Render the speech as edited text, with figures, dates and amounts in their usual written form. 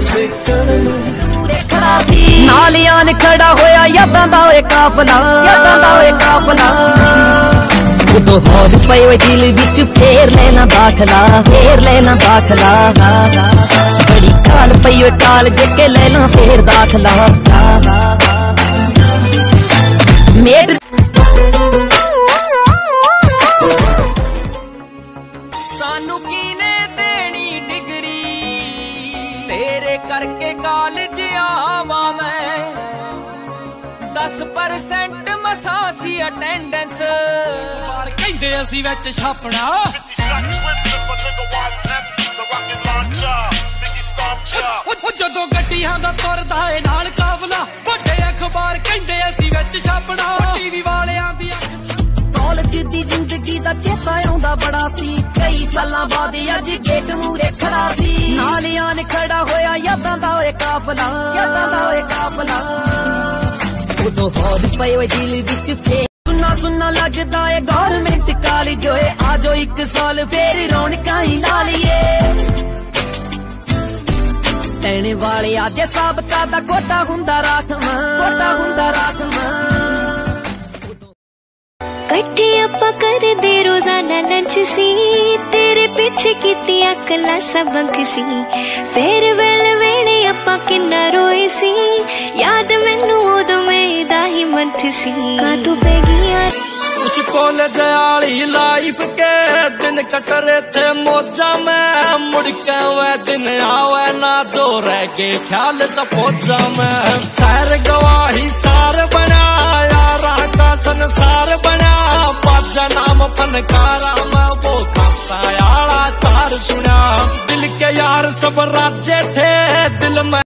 नालियां ने खड़ा होया यादां दा ओए काफला, उदो होर पए ओए दिल विच फेर लेना दाखला, बड़ी काल पई ओए काल जेके लेना फेर दाखला। मेट सानू कीने देनी डिग्री, तेरे करके कॉलेज आवा मैं, 10% मसासी अटेंडेंस कहंदे असी विच छापना। जदों गड्डियां दा तुरदा ए नाल काफला, वड्डे अखबार कहंदे असी विच छापना। टीवी वालियां दी कॉलेज दी जिंदगी दा चेता आउंदा बड़ा सी, कई सालां बाद अज गेट मूरे खड़ा सी। नालियां ने खड़ा होया यादां दा ओए काफला, उदो होर पए ओए दिल विच फेर सुन्ना लगदा है गवर्नमेंट कॉलेज होए, आजो एक साल फेर रौनकां ही ला लीए। लेने वाले आज साबका दा कोटा हुंदा राखवां, कट्ठे आपां करदे रोजाना लंच सी, तेरे पीछे कीतियां क्लासां सबक सी। फेयरवेल वेले आपां किन्ना रोए सी, याद मैनू उदों मेरा ही मंथ सी। का तू पै गया उस कॉलेज आली लाइफ के दिन कटरे थे मौजा में, मुड़ के वे दिन आवे ना जो रह गए ख्याल सपोजा में। सैर गवाही सार बना यारा का संसार बना, बाजा नाम फनकारा मैं वो खासा यारा तार सुना। दिल के यार सब राज्य थे दिल में